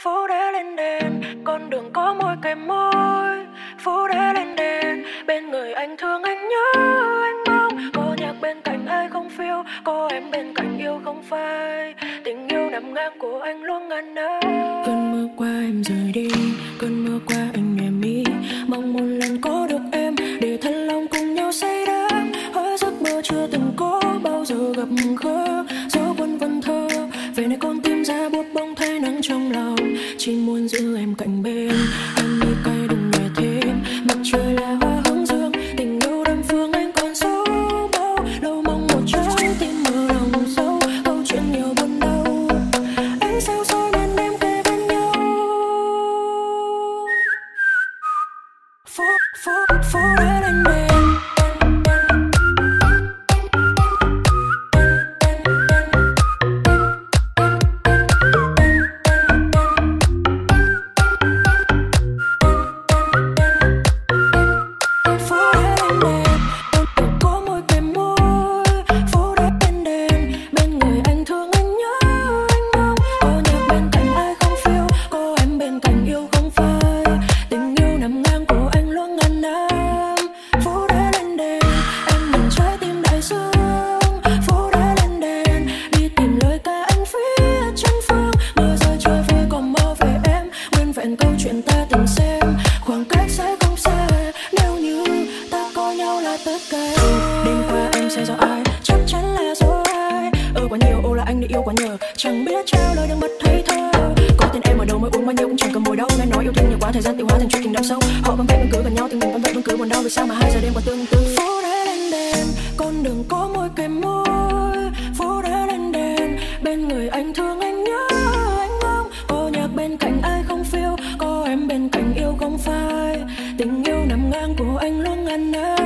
phố đã lên đèn, con đường có môi kèm môi. Phố đã lên đèn, bên người anh thương anh nhớ anh mong. Có nhạc bên cạnh ai không phiêu, có em bên cạnh yêu không phai. Tình yêu nằm ngang của anh luôn ngàn năm. Cơn mưa qua em rời đi, cơn mưa qua anh nhòe mi. Mong một lần có được em để thân lòng cùng nhau say đắm. Hóa giấc mơ chưa từng có bao giờ gặp gỡ. Gió quân vần thơ về nơi con tim ra buốt bóng thấy nắng trong lòng. Chỉ muốn giữ em cạnh bên, anh như cay đừng nhòe thêm. Mặt trời là hoa hướng dương, tình yêu đâm phương anh còn sâu bao. Lâu mong một trái tim mơ lòng sâu, câu chuyện nhiều buồn đau. Ánh sao soi màn đêm kề bên nhau. Phố đã lên đèn. Câu chuyện ta từng xem, khoảng cách sẽ không xa nếu như ta coi nhau là tất cả. Đêm qua em say do ai, chắc chắn là do ai. Quá nhiều, ô là anh đã yêu quá nhờ, chẳng biết trao lời đừng bật hay thơ. Có tên em ở đâu mới uống bao nhiêu cũng chẳng cầm mồi đâu. Nghe nói yêu thương nhiều quá thời gian tiêu hóa thành chuyện tình đậm sâu. Họ vẫn vậy vẫn cứ gần nhau, tình mình vẫn vậy vẫn cứ buồn đau. Vì sao mà 2 giờ đêm còn tương tư. Phố đã lên đèn, con đường có môi kèm môi. Phố đã lên đèn, bên người anh thương anh nhớ anh mong. Có nhạc bên cạnh ai không phiêu, có em bên cạnh yêu không phai. Tình yêu nằm ngang của anh luôn ngàn năm.